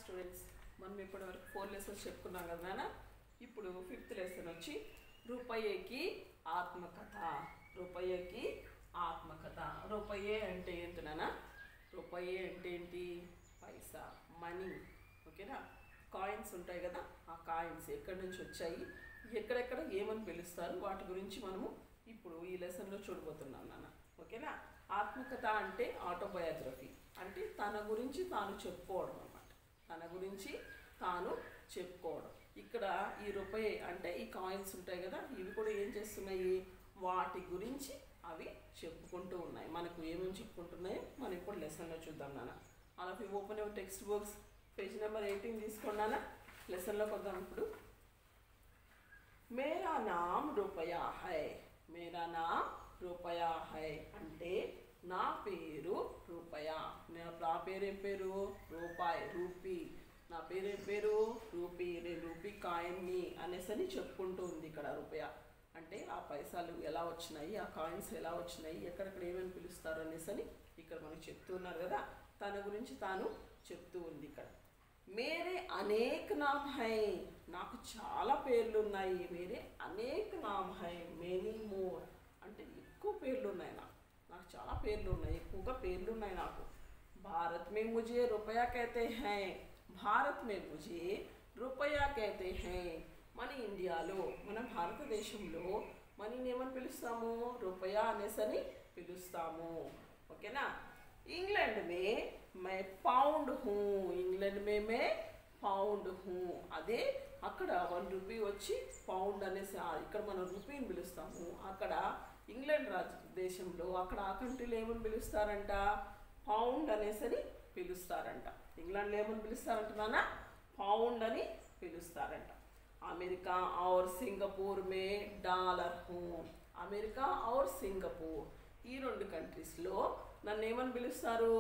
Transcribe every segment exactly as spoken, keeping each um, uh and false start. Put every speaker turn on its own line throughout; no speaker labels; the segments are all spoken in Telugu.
స్టూడెంట్స్, మనం ఇప్పటి వరకు ఫోర్ లెసన్స్ చెప్పుకున్నాం కదా నాన్న. ఇప్పుడు ఫిఫ్త్ లెసన్ వచ్చి రూపాయికి ఆత్మకథ. రూపాయికి ఆత్మకథ. రూపాయి అంటే ఏంటి నాన్న? రూపాయి అంటే ఏంటి? పైసా, మనీ. ఓకేనా? కాయిన్స్ ఉంటాయి కదా, ఆ కాయిన్స్ ఎక్కడి నుంచి వచ్చాయి, ఎక్కడెక్కడ ఏమని పిలుస్తారు, వాటి గురించి మనము ఇప్పుడు ఈ లెసన్లో చూడబోతున్నాం నాన్న. ఓకేనా? ఆత్మకథ అంటే ఆటోబయోగ్రఫీ, అంటే తన గురించి తాను చెప్పుకోవడం అన్నమాట. తన గురించి తాను చెప్పుకోవడం. ఇక్కడ ఈ రూపాయి అంటే ఈ కాయిన్స్ ఉంటాయి కదా, ఇవి కూడా ఏం చేస్తున్నాయి, వాటి గురించి అవి చెప్పుకుంటూ ఉన్నాయి. మనకు ఏమేమి చెప్పుకుంటున్నాయో మనం ఇప్పుడు లెసన్లో చూద్దాం నాన్న. అలా open your textbooks, page number eighteen తీసుకోండి నాన్న. లెసన్లోకి వద్దాం ఇప్పుడు. మేరా నామ్ రూపయా హై. మేరా నామ్ రూపయా హై అంటే నా పేరు రూపయా. నా పేరు ఏం పేరు? రూపాయి, రూపీ. నా పేరు ఏం పేరు? రూపీ. నేను రూపీ కాయిన్ని అనేసి అని చెప్పుకుంటూ ఉంది ఇక్కడ. రూపయా అంటే ఆ పైసలు ఎలా వచ్చినాయి, ఆ కాయిన్స్ ఎలా వచ్చినాయి, ఎక్కడెక్కడ ఏమేమి పిలుస్తారు అనేసి అని ఇక్కడ మనకు చెప్తూ ఉన్నారు కదా. తన గురించి తాను చెప్తూ ఉంది ఇక్కడ. మేరే అనేక్ నామ్ హై. నాకు చాలా పేర్లు ఉన్నాయి. మేరే అనేక్ నామ్ హై, మెనీ మోర్ అంటే ఎక్కువ పేర్లు ఉన్నాయి నాకు. నాకు చాలా పేర్లు ఉన్నాయి, ఎక్కువగా పేర్లు ఉన్నాయి నాకు. భారత్ మే ముझे रुपया कहते हैं. భారత్ మే ముझे रुपया कहते हैं. మన ఇండియాలో, మన భారతదేశంలో మనీని ఏమని పిలుస్తాము? రూపాయా అనేసని పిలుస్తాము. ఓకేనా? ఇంగ్లాండ్ మే మే పౌండ్ హూ. ఇంగ్లాండ్ మే మే పౌండ్ హూ. అదే అక్కడ వన్ రూపీ వచ్చి పౌండ్ అనేసి, ఇక్కడ మనం రూపీని పిలుస్తాము. అక్కడ ఇంగ్లాండ్ రాజ్య దేశంలో అక్కడ ఆ కంట్రీలో ఏమని పిలుస్తారంట? పౌండ్ అనేసని పిలుస్తారంట. ఇంగ్లాండ్లో ఏమని పిలుస్తారంట నాన్న? పౌండ్ అని పిలుస్తారంట. అమెరికా और సింగపూర్ మే డాలర్ హూ. అమెరికా और సింగపూర్ ఈ రెండు కంట్రీస్లో నన్ను ఏమని పిలుస్తారు?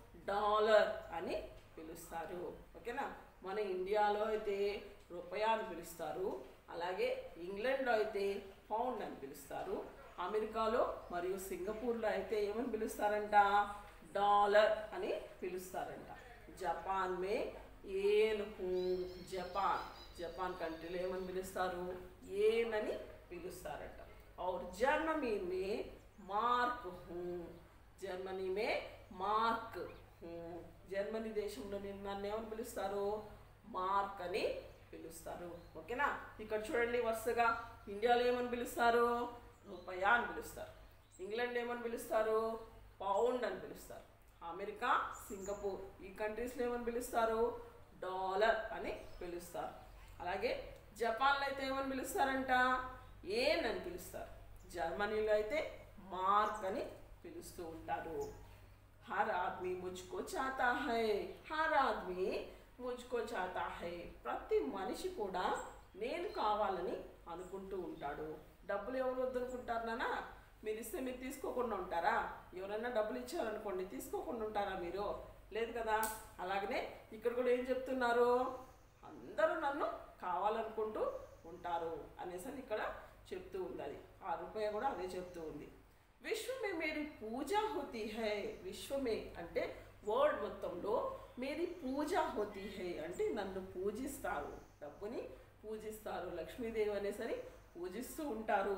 డాలర్ అని పిలుస్తారు. ఓకేనా? మన ఇండియాలో అయితే రూపాయా అని పిలుస్తారు, అలాగే ఇంగ్లాండ్లో అయితే పౌండ్ అని పిలుస్తారు. అమెరికాలో మరియు సింగపూర్లో అయితే ఏమని పిలుస్తారంట? డాలర్ అని పిలుస్తారంట. జపాన్ మే ఏన్ హూ. జపాన్ జపాన్ కంట్రీలో ఏమని పిలుస్తారు? ఏన్ అని పిలుస్తారంట. और జర్మనీ మే మార్క్ హూ. జర్మనీ మే మార్క్ హూ. జర్మనీ దేశంలో నేను నన్ను ఏమని పిలుస్తారు? మార్క్ అని పిలుస్తారు. ఓకేనా? ఇక్కడ చూడండి వరుసగా. ఇండియాలో ఏమని పిలుస్తారు? రూపాయా అని పిలుస్తారు. ఇంగ్లాండ్ ఏమని పిలుస్తారు? పౌండ్ అని పిలుస్తారు. అమెరికా, సింగపూర్ ఈ కంట్రీస్లో ఏమని పిలుస్తారు? డాలర్ అని పిలుస్తారు. అలాగే జపాన్లో అయితే ఏమని పిలుస్తారంట? ఏన్ అని పిలుస్తారు. జర్మనీలో అయితే మార్క్ అని పిలుస్తూ ఉంటారు. హర్ ఆద్మీ ముజ్కో చాతా హై. హర్ ఆద్మీ ముజ్కో చాతా హై. ప్రతి మనిషి కూడా నేను కావాలని అనుకుంటూ ఉంటాడు. డబ్బులు ఎవరు వద్దనుకుంటారు నాన్న? మీరు ఇస్తే మీరు తీసుకోకుండా ఉంటారా? ఎవరైనా డబ్బులు ఇచ్చారనుకోండి, తీసుకోకుండా ఉంటారా మీరు? లేదు కదా. అలాగనే ఇక్కడ కూడా ఏం చెప్తున్నారు? అందరూ నన్ను కావాలనుకుంటూ ఉంటారు అనేసి అని ఇక్కడ చెప్తూ ఉంది. అది ఆ రూపాయి కూడా అదే చెప్తూ ఉంది. విశ్వమే మేరీ పూజ హోతీ హై. విశ్వమే అంటే వరల్డ్ మొత్తంలో మేరీ పూజ హోతీ హై అంటే నన్ను పూజిస్తారు, డబ్బుని పూజిస్తారు, లక్ష్మీదేవి అనేసరి పూజిస్తూ ఉంటారు.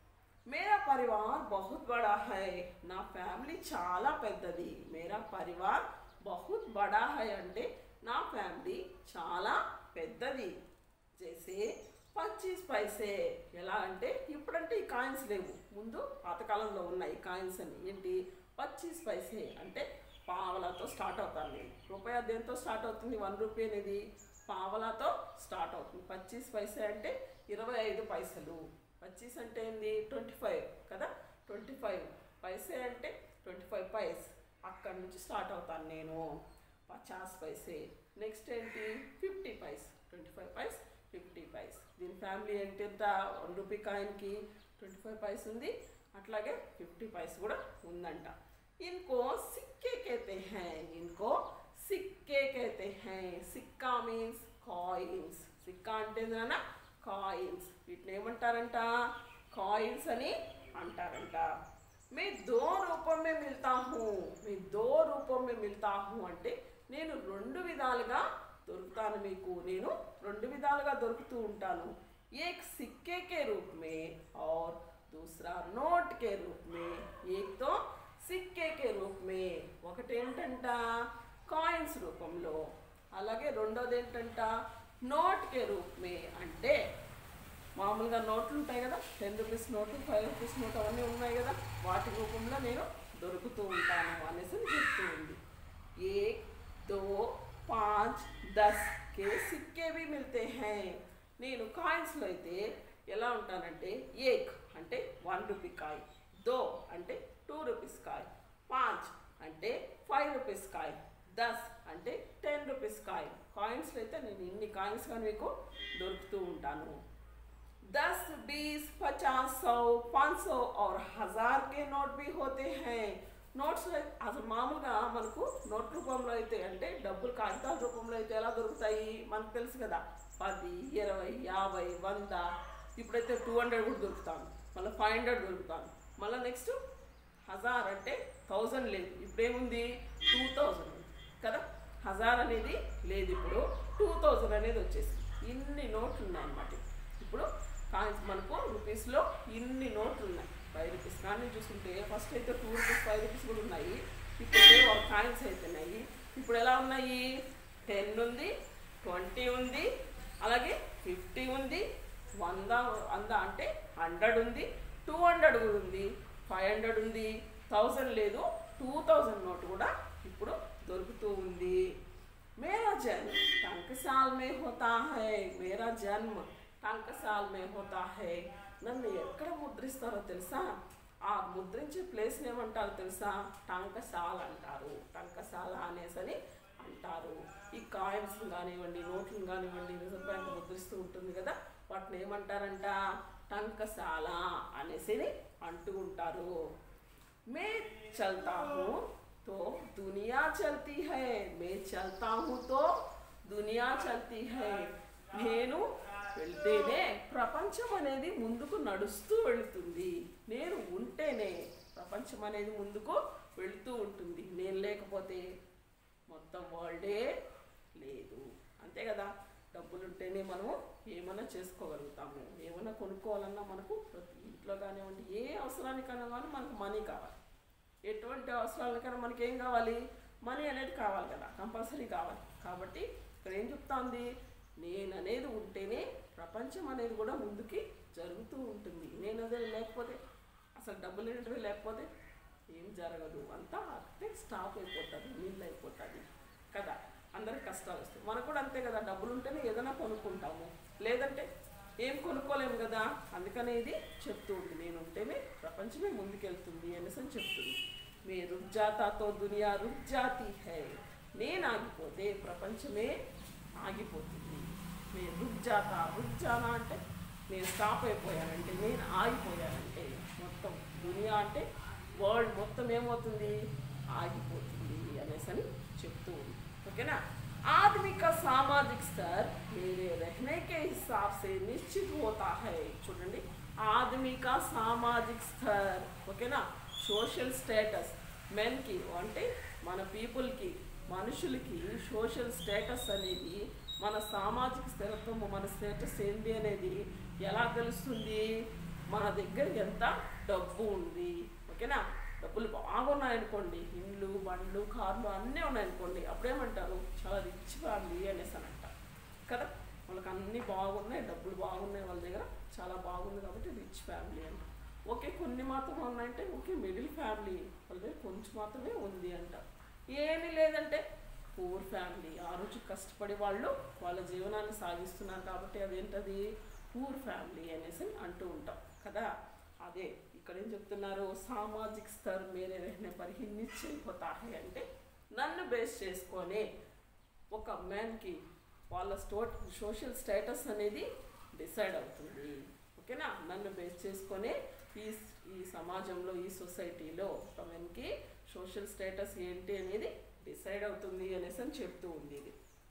మేరా పరివార్ బహుత్ బడా హై. నా ఫ్యామిలీ చాలా పెద్దది. మేరా పరివార్ బహుత్ బడా హై అంటే నా ఫ్యామిలీ చాలా పెద్దది. చేసే పచ్చీస్ పైసే. ఎలా అంటే ఇప్పుడంటే ఈ కాయిన్స్ లేవు, ముందు పాతకాలంలో ఉన్నాయి కాయిన్స్ అని. ఏంటి? పచ్చీస్ పైసే అంటే పావలాతో స్టార్ట్ అవుతాను నేను. రూపాయి దేంతో స్టార్ట్ అవుతుంది? వన్ రూపీ అనేది పావలాతో స్టార్ట్ అవుతుంది. పచ్చీస్ పైసే అంటే ఇరవై ఐదు పైసలు. పచ్చీస్ అంటే ఏంది? ట్వంటీ ఫైవ్ కదా. ట్వంటీ ఫైవ్ పైసే అంటే ట్వంటీ ఫైవ్ పైస్. అక్కడి నుంచి స్టార్ట్ అవుతాను నేను. పచాస్ పైసే. నెక్స్ట్ ఏంటి? Fifty paise. Twenty five paise, fifty paise. దీని ఫ్యామిలీ ఏంటి? ఎంత? వన్ రూపీ కాయిన్కి ట్వంటీ ఫైవ్ పైస్ ఉంది, అట్లాగే ఫిఫ్టీ పైస్ కూడా ఉందంట. ఇన్కో సిక్కే कहते हैं. ఇన్కో సిక్కే कहते हैं. Sikka means coins. సిక్కా అంటే నాన్న కాయిన్స్. వీటిని ఏమంటారంట? కాయిన్స్ అని అంటారంట. మే దో రూపం మే మిల్తా హూ. మే దో రూపం మే మిల్తా హూ అంటే నేను రెండు విధాలుగా దొరుకుతాను మీకు నేను రెండు విధాలుగా దొరుకుతూ ఉంటాను एक सिक्के के रूप में और दूसरा नोट के रूप में एक तो सिक्के के रूप में ఒకటి ఏంటంట కాయిన్స్ రూపంలో అలాగే రెండోది ఏంటంట నోట్ కే రూప్ మే అంటే మామూలుగా నోట్లు ఉంటాయి కదా ten rupees note five rupees note అవన్నీ ఉన్నాయి కదా వాటి రూపంలో నేను దొరుకుతూ ఉంటాను అనేసి చెప్తూ ఉంది एक दो पाँच दस के सिक्के भी मिलते हैं నేను కాయిన్స్లో అయితే ఎలా ఉంటానంటే ఏక్ అంటే వన్ రూపీ కాయ్ దో అంటే టూ రూపీస్ కాయ్ పాంచ్ అంటే ఫైవ్ రూపీస్ కాయ్ దస్ అంటే టెన్ రూపీస్ కాయ్ కాయిన్స్లో అయితే నేను ఇన్ని కాయిన్స్ కానీ మీకు దొరుకుతూ ఉంటాను दस बीस पचास सौ पाँच सौ और हजार के नोट भी होते हैं నోట్స్ అసలు మామూలుగా మనకు నోట్ రూపంలో అయితే అంటే డబ్బులు కాగితాల రూపంలో అయితే ఎలా దొరుకుతాయి మనకు తెలుసు కదా పది ఇరవై యాభై వంద ఇప్పుడైతే టూ హండ్రెడ్ కూడా దొరుకుతాను మళ్ళీ ఫైవ్ హండ్రెడ్ దొరుకుతాను మళ్ళీ నెక్స్ట్ హజార్ అంటే థౌజండ్ లేదు ఇప్పుడేముంది టూ థౌజండ్ కదా హజార్ అనేది లేదు ఇప్పుడు టూ థౌజండ్ అనేది వచ్చేసి ఇన్ని నోట్లు ఉన్నాయన్నమాట ఇప్పుడు కాయిన్స్ మనకు రూపీస్లో ఇన్ని నోట్లు ఉన్నాయి ఫైవ్ రూపీస్ కానీ చూసుకుంటే ఫస్ట్ అయితే టూ రూపీస్ ఫైవ్ రూపీస్ కూడా ఉన్నాయి ఇప్పుడు కాయిన్స్ అయితే ఉన్నాయి ఇప్పుడు ఎలా ఉన్నాయి టెన్ ఉంది ట్వంటీ ఉంది అలాగే ఫిఫ్టీ ఉంది వంద వంద అంటే హండ్రెడ్ ఉంది టూ హండ్రెడ్ కూడా ఉంది ఫైవ్ హండ్రెడ్ ఉంది థౌజండ్ లేదు టూ థౌజండ్ నోట్ కూడా ఇప్పుడు దొరుకుతూ ఉంది మేరా జన్మ టంకసాల్ మే హోతా హై మేరా జన్మ టంకసాల్ మే హోతా హై నన్ను ఎక్కడ ముద్రిస్తారో తెలుసా ఆ ముద్రించే ప్లేస్ని ఏమంటారు తెలుసా టంకశాల అంటారు టంకశాల అనేసని అంటారు ఈ కాయిన్స్ కానివ్వండి నోట్లు కానివ్వండి రిజర్వ్ బ్యాంక్ ముద్రిస్తూ ఉంటుంది కదా వాటిని ఏమంటారంట టంకశాల అనేసి అంటూ ఉంటారు మే చల్తా హూ తో దునియా చల్తీ హై మే చల్తా హూ తో దునియా చల్తీ హై నేను వెళ్తేనే ప్రపంచం అనేది ముందుకు నడుస్తూ వెళుతుంది నేను ఉంటేనే ప్రపంచం అనేది ముందుకు వెళుతూ ఉంటుంది నేను లేకపోతే మొత్తం వరల్డే లేదు అంతే కదా డబ్బులు ఉంటేనే మనము ఏమైనా చేసుకోగలుగుతాము ఏమైనా కొనుక్కోవాలన్నా మనకు ప్రతి ఇంట్లో కానివ్వండి ఏ అవసరానికైనా కానీ మనకు మనీ కావాలి ఎటువంటి అవసరాలకైనా మనకి ఏం కావాలి మనీ అనేది కావాలి కదా కంపల్సరీ కావాలి కాబట్టి ఇక్కడ ఏం చెప్తా ఉంది నేను అనేది ఉంటేనే ప్రపంచం అనేది కూడా ముందుకి జరుగుతూ ఉంటుంది నేను అదే లేకపోతే అసలు డబ్బులు ఏంటవి లేకపోతే ఏం జరగదు అంతా అంటే స్టాప్ అయిపోతుంది నీళ్ళు అయిపోతుంది కదా అందరికి కష్టాలు వస్తాయి మనకు కూడా అంతే కదా డబ్బులు ఉంటేనే ఏదైనా కొనుక్కుంటాము లేదంటే ఏం కొనుక్కోలేము కదా అందుకనే ఇది చెప్తూ ఉంది నేను ఉంటేనే ప్రపంచమే ముందుకెళ్తుంది అనేసి అని చెప్తుంది మే రుక్ జాతాతో దునియా రుక్ జాతీ హై నేను ఆగిపోతే ప్రపంచమే ఆగిపోతుంది నేను రుక్ జాతా రుక్ జానా అంటే నేను స్టాప్ అయిపోయానంటే నేను ఆగిపోయానంటే మొత్తం దునియా అంటే వరల్డ్ మొత్తం ఏమవుతుంది ఆగిపోతుంది అనేసి అని చెప్తూ ఉంది ఓకేనా आदमी का सामाजिक स्तर मेरे रहने के हिसाब से निश्चित होता है చూడండి ఆदमी का सामाजिक स्तर ఓకేనా సోషల్ స్టేటస్ మెన్కి అంటే మన పీపుల్కి మనుషులకి సోషల్ స్టేటస్ అనేది మన సామాజిక స్థిరత్వం మన స్టేటస్ ఏంటి అనేది ఎలా తెలుస్తుంది మన దగ్గర ఎంత డబ్బు ఉంది ఓకేనా డబ్బులు బాగున్నాయనుకోండి ఇండ్లు బండ్లు కార్లు అన్నీ ఉన్నాయనుకోండి అప్పుడేమంటారు చాలా రిచ్ ఫ్యామిలీ అనేసి అని అంటారు కదా వాళ్ళకి అన్నీ బాగున్నాయి డబ్బులు బాగున్నాయి వాళ్ళ దగ్గర చాలా బాగుంది కాబట్టి రిచ్ ఫ్యామిలీ అంటారు ఓకే కొన్ని మాత్రం ఉన్నాయంటే ఓకే మిడిల్ ఫ్యామిలీ వాళ్ళ దగ్గర కొంచెం మాత్రమే ఉంది అంటారు ఏమీ లేదంటే పూర్ ఫ్యామిలీ ఆ రోజు కష్టపడి వాళ్ళు వాళ్ళ జీవనాన్ని సాగిస్తున్నారు కాబట్టి అదేంటది పూర్ ఫ్యామిలీ అనేసి అంటూ ఉంటాం కదా అదే ఇక్కడ ఏం చెప్తున్నారు సామాజిక స్థర్ మేరే రహనే పర్ హి నిశ్చయ హోతా హై అంటే నన్ను బేస్ చేసుకొని ఒక మ్యాన్కి వాళ్ళ స్టో సోషల్ స్టేటస్ అనేది డిసైడ్ అవుతుంది ఓకేనా నన్ను బేస్ చేసుకొని ఈ ఈ సమాజంలో ఈ సొసైటీలో ఒక మ్యాన్కి సోషల్ స్టేటస్ ఏంటి అనేది డిసైడ్ అవుతుంది అనేసి అని చెప్తూ ఉంది ఇది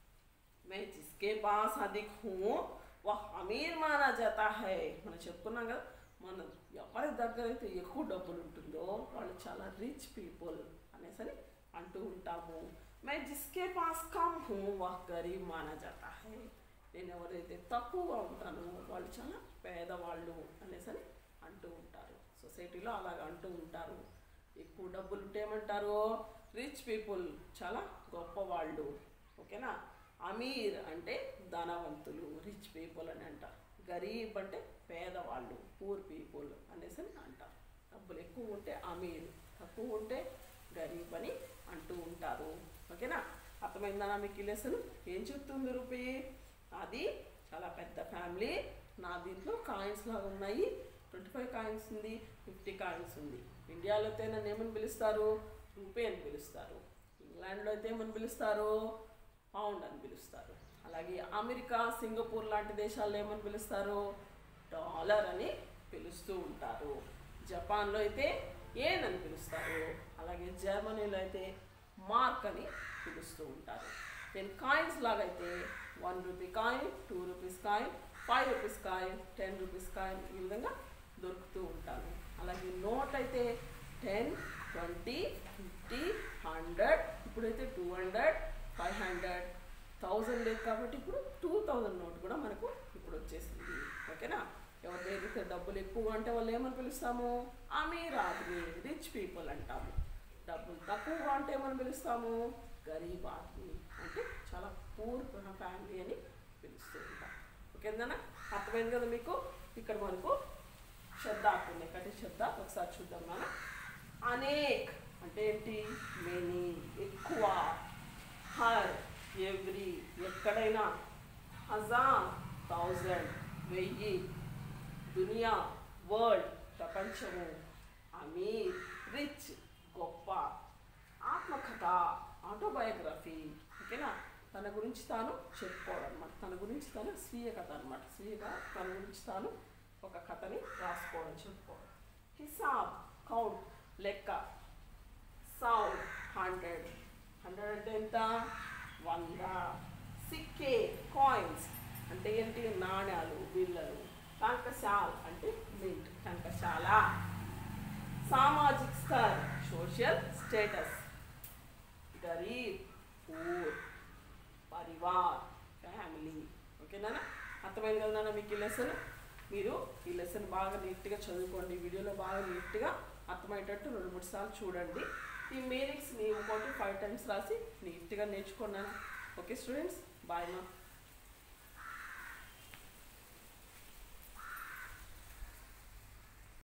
మే జిస్కే పాస్ అధిక్ హూ వహ్ అమీర్ మానా జాతా హై మనం చెప్పుకున్నాం కదా మన ఎవరి దగ్గర అయితే ఎక్కువ డబ్బులు ఉంటుందో వాళ్ళు చాలా రిచ్ పీపుల్ అనేసి అని అంటూ ఉంటాము. मैं जिसके पास कम हूँ वह गरीब माना जाता है. నేను ఎవరైతే తక్కువగా ఉంటానో వాళ్ళు చాలా పేదవాళ్ళు అనేసి అని అంటూ ఉంటారు. సొసైటీలో అలాగ అంటూ ఉంటారు. ఎక్కువ డబ్బులు ఉంటే ఏమంటారు? రిచ్ పీపుల్, చాలా గొప్పవాళ్ళు. ఓకేనా? అమీర్ అంటే ధనవంతులు, రిచ్ పీపుల్ అని అంటారు. గరీబ్ అంటే పేదవాళ్ళు, పూర్ పీపుల్ అనేసి అని అంటారు. డబ్బులు ఎక్కువ ఉంటే అమీర్, తక్కువ ఉంటే గరీబ్ అని అంటూ ఉంటారు. ఓకేనా? అర్థమైందా మీకు ఈ లెసన్? ఏం చెప్తుంది రూపీ? అది చాలా పెద్ద ఫ్యామిలీ. నా దీంట్లో కాయిన్స్ లాగా ఉన్నాయి. ట్వంటీ ఫైవ్ కాయిన్స్ ఉంది, ఫిఫ్టీ కాయిన్స్ ఉంది. ఇండియాలో అయితే నన్ను ఏమని పిలుస్తారు? రూపీ అని పిలుస్తారు. ఇంగ్లాండ్లో అయితే ఏమని పిలుస్తారు? పౌండ్ అని పిలుస్తారు. అలాగే అమెరికా, సింగపూర్ లాంటి దేశాల్లో ఏమని పిలుస్తారు? డాలర్ అని పిలుస్తూ ఉంటారు. జపాన్లో అయితే ఏన్ అని పిలుస్తారు. అలాగే జర్మనీలో అయితే మార్క్ అని పిలుస్తూ ఉంటారు. దెన్ కాయిన్స్ లాగైతే one rupee coin, two rupees coin, five rupees coin, ten rupees coin ఈ విధంగా దొరుకుతూ ఉంటారు. అలాగే నోట్ అయితే టెన్, ట్వంటీ, ఫిఫ్టీ, హండ్రెడ్, ఇప్పుడైతే two hundred, five hundred, thousand లేదు కాబట్టి ఇప్పుడు టూ థౌజండ్ నోట్ కూడా మనకు ఇప్పుడు వచ్చేసింది. ఓకేనా? ఎవరి దగ్గర డబ్బులు ఎక్కువ అంటే వాళ్ళు ఏమని పిలుస్తాము? అమీర్ ఆద్మీ, రిచ్ పీపుల్ అంటాము. డబ్బులు తక్కువగా అంటే ఏమని పిలుస్తాము? గరీబ్ ఆద్మీ, అంటే చాలా పూర్ ఫ్యామిలీ అని పిలుస్తూ ఉంటాం. ఓకేనా? అర్థమైంది కదా మీకు? ఇక్కడ మనకు శబ్దాలు ఉన్నాయి. కటి శబ్ద ఒకసారి చూద్దాం. మనం అనేక్ అంటే ఏంటి? మెనీ, ఎక్కువ. హర్, ఎవ్రీ, ఎక్కడైనా. హజార్, థౌజండ్, వెయ్యి. దునియా, వరల్డ్, ప్రపంచము. అమీర్, రిచ్, గొప్ప. ఆత్మకథ, ఆటోబయోగ్రఫీ. ఓకేనా? తన గురించి తాను చెప్పుకోవడం అనమాట. తన గురించి తను స్వీయ కథ అనమాట. స్వీయగా తన గురించి తాను ఒక కథని రాసుకోవడం, చెప్పుకోవడం. హిసాబ్, కౌంట్, లెక్క. Sound, hundred. హండ్రెడ్ అంటే ఎంత? వంద. సిక్కే, కాయిన్స్ అంటే ఏంటి? నాణ్యాలు, బిళ్ళలు. టంకశాల్ అంటే మింట్, టంకశాల. సామాజిక్ స్థర్, సోషల్ స్టేటస్. గరీబ్, పూర్. పరివార్, ఫ్యామిలీ. ఓకేనా? అర్థమైంది కదా నాన్న మీకు ఈ లెసన్? మీరు ఈ లెసన్ బాగా నీట్గా చదువుకోండి. వీడియోలో బాగా నీట్గా అర్థమయ్యేటట్టు రెండు మూడు సార్లు చూడండి. ఈ మీనింగ్స్ నీ ఇంకోటి ఫైవ్ టైమ్స్ రాసి నీట్గా నేర్చుకున్నాను. ఓకే స్టూడెంట్స్, బాయ్ మా.